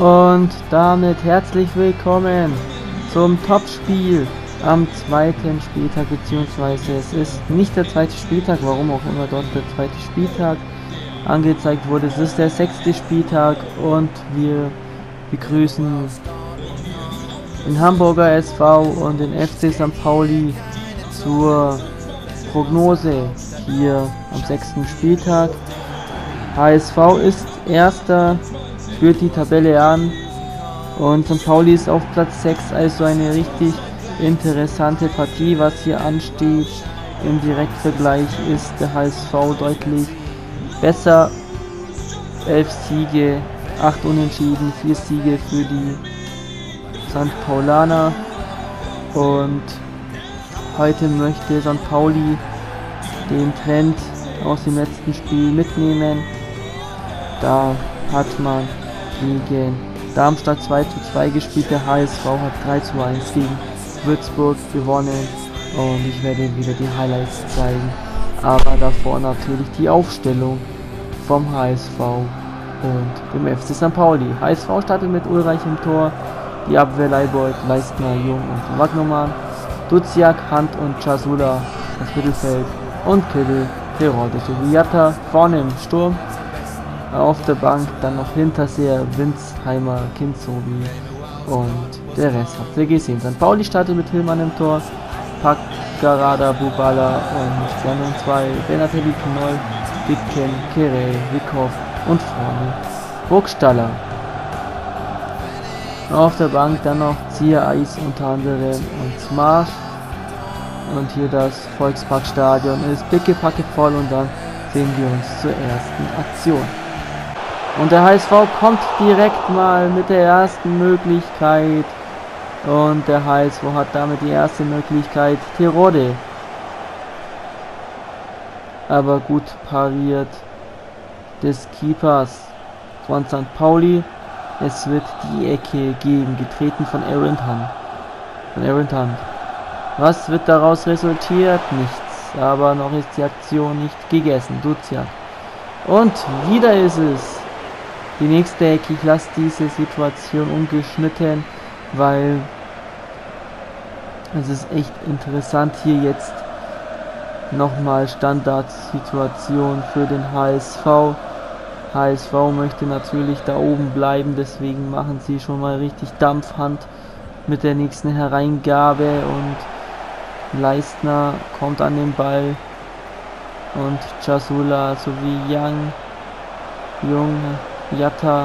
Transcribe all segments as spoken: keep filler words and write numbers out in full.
Und damit herzlich willkommen zum Topspiel am zweiten Spieltag, beziehungsweise es ist nicht der zweite Spieltag, warum auch immer dort der zweite Spieltag angezeigt wurde. Es ist der sechste Spieltag und wir begrüßen den Hamburger S V und den F C Sankt Pauli zur Prognose hier am sechsten Spieltag. H S V ist Erster, führt die Tabelle an und Sankt Pauli ist auf Platz sechs, also eine richtig interessante Partie, was hier ansteht. Im Direktvergleich ist der H S V deutlich besser. elf Siege, acht Unentschieden, vier Siege für die Sankt Paulaner, und heute möchte Sankt Pauli den Trend aus dem letzten Spiel mitnehmen. Da hat man gegen Darmstadt zwei zu zwei gespielt, der H S V hat drei zu eins gegen Würzburg gewonnen und ich werde wieder die Highlights zeigen, aber davor natürlich die Aufstellung vom H S V und dem F C Sankt Pauli. H S V startet mit Ulreich im Tor, die Abwehr Leibold, Leistner, Jung und Wagnermann, Duziak, Hand und Chasula das Mittelfeld und Kittel, Terodde sowie Jatta vorne im Sturm. Auf der Bank dann noch Hinterseher, Winsheimer, Kinzobi und der Rest habt ihr gesehen. Sankt Pauli startet mit Hillmann im Tor, Paccarada, Bubala und die anderen zwei, Benatelli, Knoll, Dicken, Kere, Wickhoff und vorne Burgstaller. Auf der Bank dann noch Zieher, Eis unter anderem und Smarsch. Und hier das Volksparkstadion ist pickepacke voll und dann sehen wir uns zur ersten Aktion. Und der H S V kommt direkt mal mit der ersten Möglichkeit. Und der H S V hat damit die erste Möglichkeit, Terodde. Aber gut pariert des Keepers von Sankt Pauli. Es wird die Ecke geben, getreten von Aaron Hunt. Von Aaron Hunt. Was wird daraus resultiert? Nichts. Aber noch ist die Aktion nicht gegessen. Duziak. Und wieder ist es die nächste Ecke. Ich lasse diese Situation ungeschnitten, weil es ist echt interessant hier jetzt nochmal Standardsituation für den H S V. H S V möchte natürlich da oben bleiben, deswegen machen sie schon mal richtig Dampfhand mit der nächsten Hereingabe und Leistner kommt an den Ball und Chasula sowie Young, Jung, Jatta.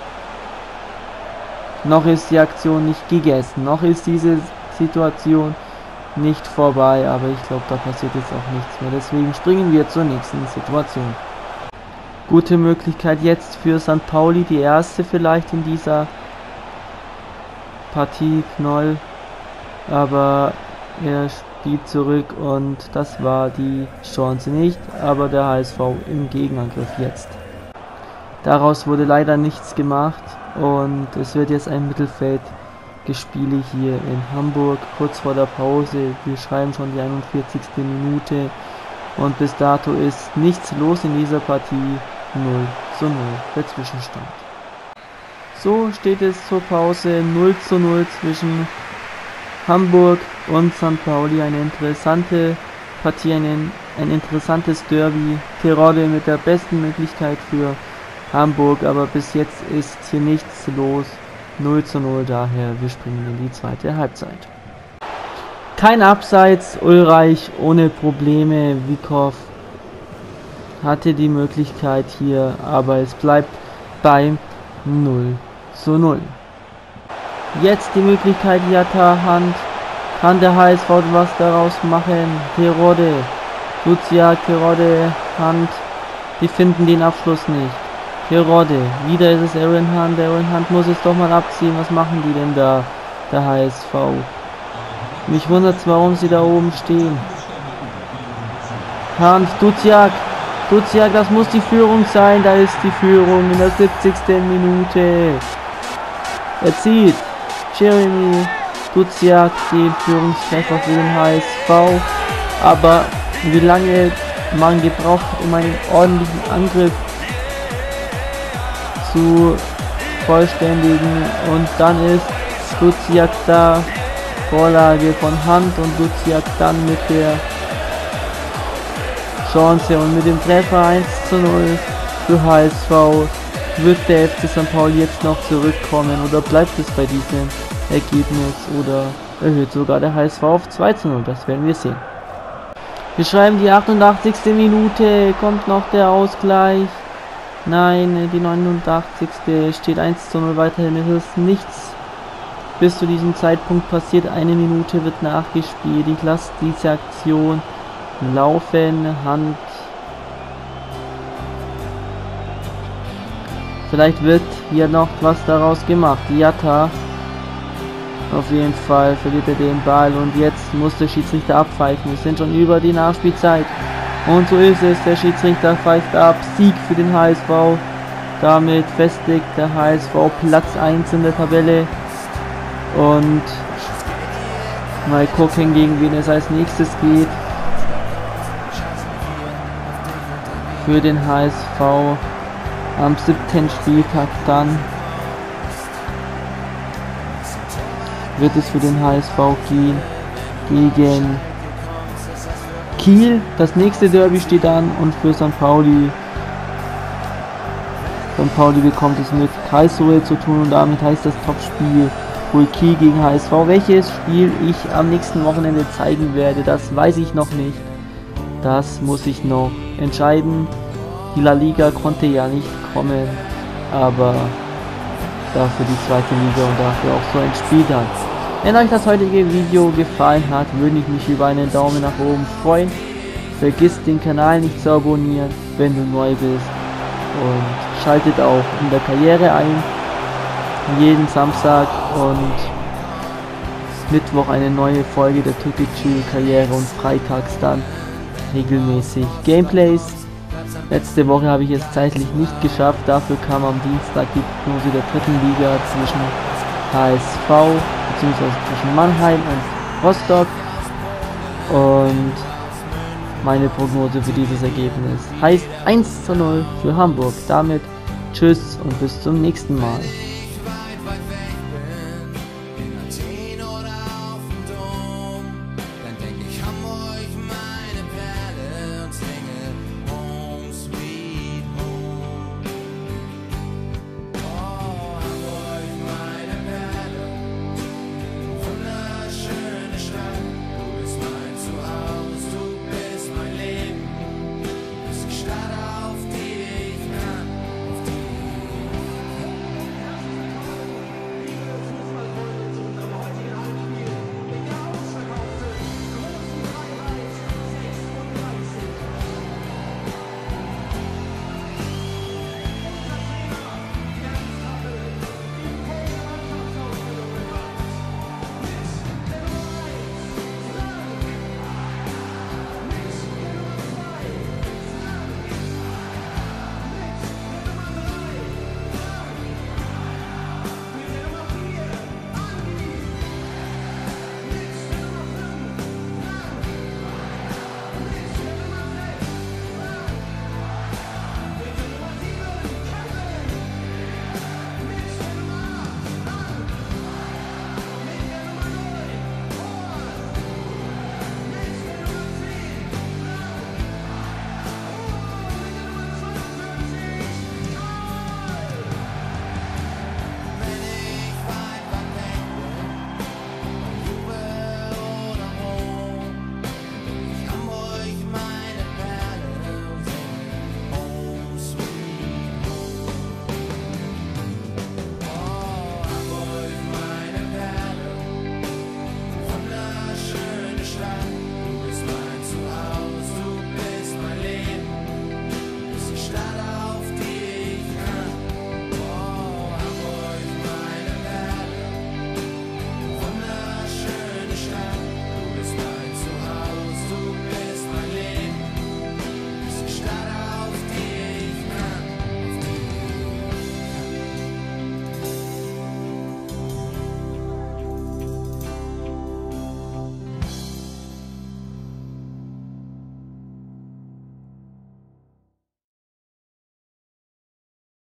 Noch ist die Aktion nicht gegessen, noch ist diese Situation nicht vorbei, aber ich glaube, da passiert jetzt auch nichts mehr. Deswegen springen wir zur nächsten Situation. Gute Möglichkeit jetzt für Sankt Pauli, die erste vielleicht in dieser Partie, Knoll, aber er spielt zurück und das war die Chance nicht, aber der H S V im Gegenangriff jetzt. Daraus wurde leider nichts gemacht und es wird jetzt ein Mittelfeldgespiele hier in Hamburg, kurz vor der Pause. Wir schreiben schon die einundvierzigste Minute und bis dato ist nichts los in dieser Partie. null zu null der Zwischenstand. So steht es zur Pause null zu null zwischen Hamburg und Sankt Pauli. Eine interessante Partie, ein, ein interessantes Derby. Terodde mit der besten Möglichkeit für Hamburg, aber bis jetzt ist hier nichts los. null zu null, daher wir springen in die zweite Halbzeit. Kein Abseits, Ulreich ohne Probleme, Wickhoff hatte die Möglichkeit hier, aber es bleibt bei null zu null. Jetzt die Möglichkeit, Jatta, Hand. Kann der H S V was daraus machen? Terodde, Duziak, Terodde, Hand. Die finden den Abschluss nicht. Terodde, wieder ist es Aaron Hunt. Aaron Hunt muss es doch mal abziehen. Was machen die denn da, der H S V? Mich wundert es, warum sie da oben stehen. Hand, Duziak. Duziak, das muss die Führung sein, da ist die Führung in der siebzigsten Minute. Er zieht Jeremy Duziak den Führungstreffer für den H S V, aber wie lange man gebraucht hat, um einen ordentlichen Angriff zu vervollständigen und dann ist Duziak da, Vorlage von Hand und Duziak dann mit der Chance und mit dem Treffer eins zu null für H S V. Wird der F C Sankt Pauli jetzt noch zurückkommen oder bleibt es bei diesem Ergebnis oder erhöht sogar der H S V auf zwei zu null? Das werden wir sehen. Wir schreiben die achtundachtzigste Minute, kommt noch der Ausgleich. Nein, die neunundachtzigste steht eins zu null weiterhin, es ist nichts bis zu diesem Zeitpunkt passiert. Eine Minute wird nachgespielt, ich lasse diese Aktion laufen, Hand. Vielleicht wird hier noch was daraus gemacht. Jatta. Auf jeden Fall verliert er den Ball und jetzt muss der Schiedsrichter abpfeifen. Wir sind schon über die Nachspielzeit. Und so ist es. Der Schiedsrichter pfeift ab. Sieg für den H S V. Damit festigt der H S V Platz eins in der Tabelle. Und mal gucken, gegen wen es als nächstes geht. Für den H S V am siebten Spieltag dann wird es für den H S V gehen gegen Kiel. Das nächste Derby steht an und für Sankt Pauli Sankt Pauli bekommt es mit Karlsruhe zu tun und damit heißt das Topspiel wohl Kiel gegen H S V. Welches Spiel ich am nächsten Wochenende zeigen werde, das weiß ich noch nicht. Das muss ich noch entscheiden. Die La Liga konnte ja nicht kommen, aber dafür die zweite Liga und dafür auch so ein Spiel dann. Wenn euch das heutige Video gefallen hat, würde ich mich über einen Daumen nach oben freuen. Vergiss den Kanal nicht zu abonnieren, wenn du neu bist, und schaltet auch in der Karriere ein. Jeden Samstag und Mittwoch eine neue Folge der Türkei Karriere und freitags dann regelmäßig Gameplays. Letzte Woche habe ich es zeitlich nicht geschafft, dafür kam am Dienstag die Prognose der dritten Liga zwischen H S V bzw. zwischen Mannheim und Rostock und meine Prognose für dieses Ergebnis heißt eins zu null für Hamburg. Damit tschüss und bis zum nächsten Mal.